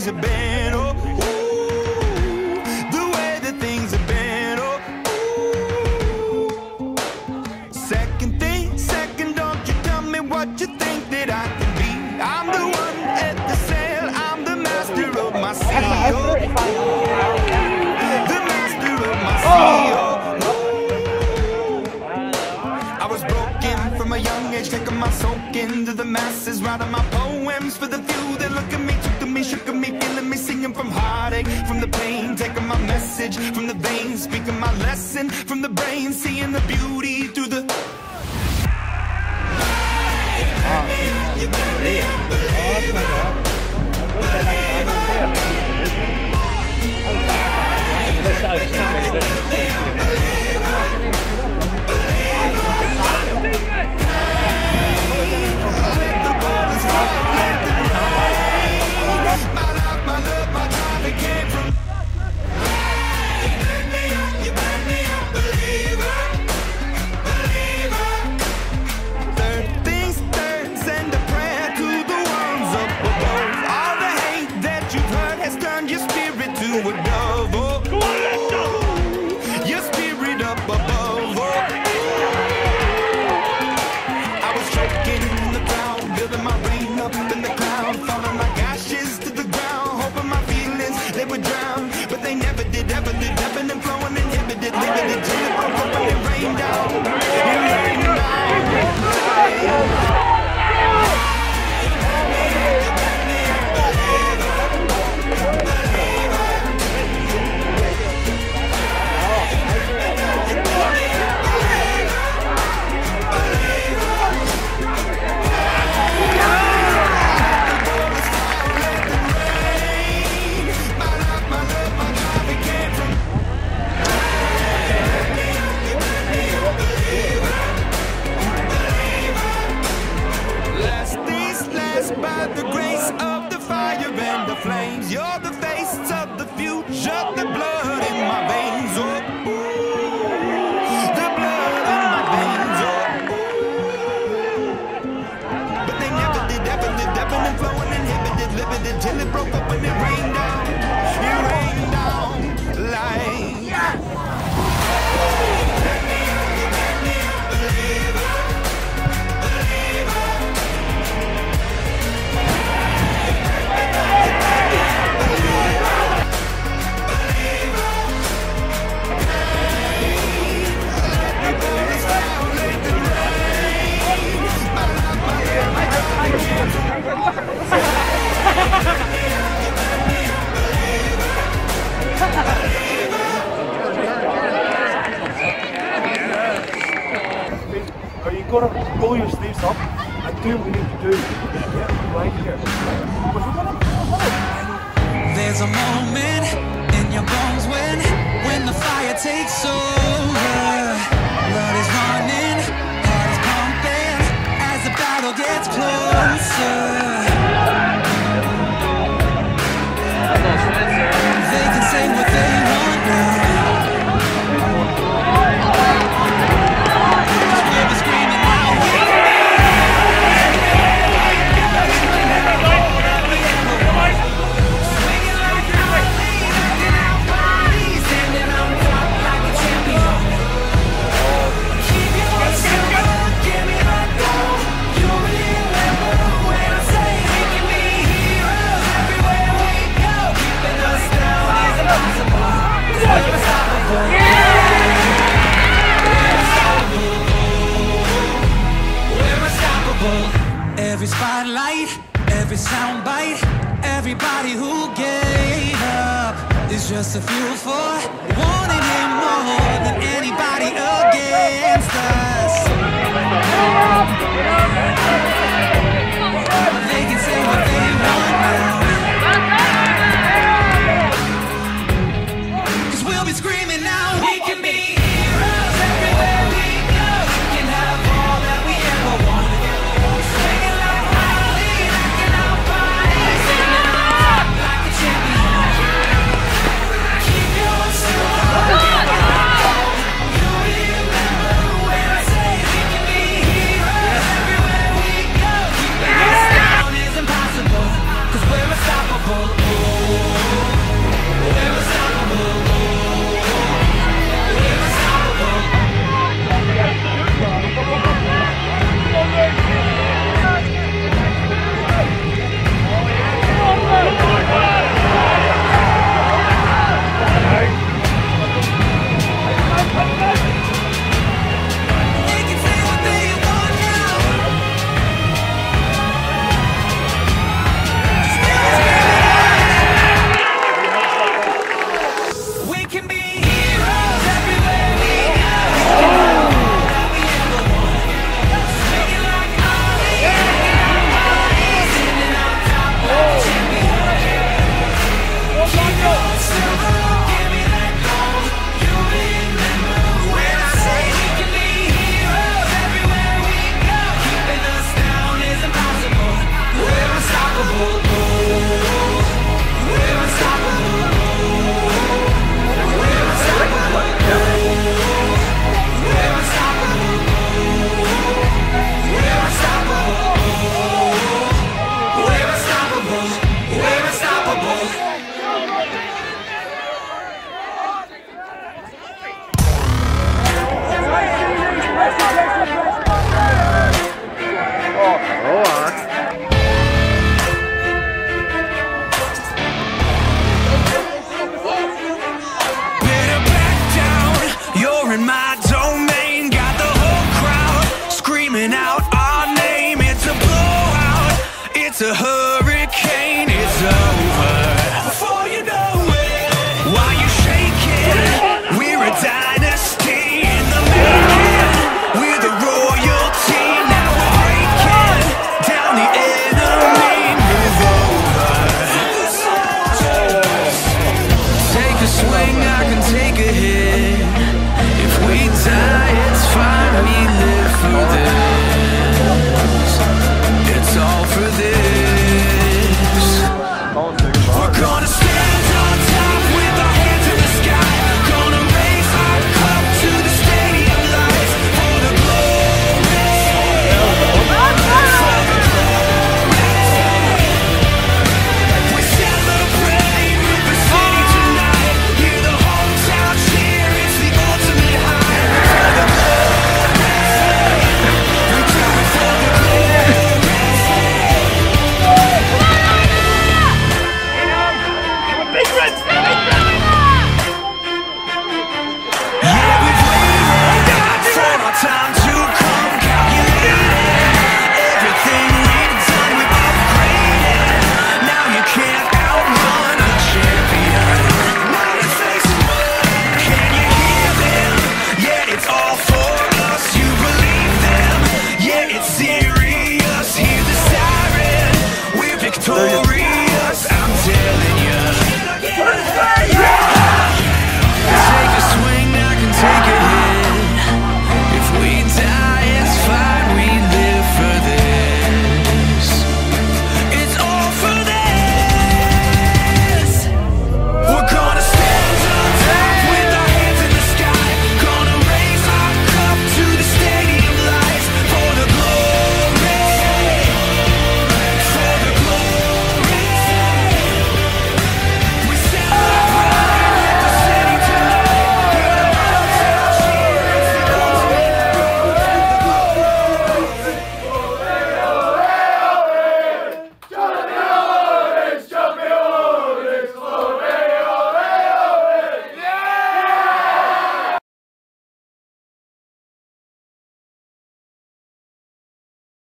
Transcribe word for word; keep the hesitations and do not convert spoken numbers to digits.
have been. Oh, ooh, the way that things have been. Oh, ooh. Second thing, second, don't you tell me what you think that I can be. I'm the one at the sail, I'm the master of my sea. Oh, the master of my sea. Oh, I was broken from a young age, taking my soak into the masses, writing my poems for the few that look at me, took to me, shook at me, feeling me, singing from heartache, from the pain, taking my message from the veins, speaking my lesson from the brain, seeing the beauty through the. By the grace of the fire and the flames, you're the face of the future, the blood in my veins. Oh, ooh, the blood in my veins. Oh, ooh. But they never did, ever did, ebbing and flowing, inhibited, limited, till it broke up when it rained down. It rained down like. You've got to roll your sleeves up and do what we need to do to get right here. There's a moment in your bones when, when the fire takes over. Blood is running, heart is pumping as the battle gets closer. They can say what they want now. Every spotlight, every soundbite, everybody who gave up is just a fuel for wanting him more than anybody against us. They can say what they want now, 'cause we'll be screaming now. We can be heroes everywhere we go. We can have all that we ever wanted. Impossible, 'cause we're unstoppable.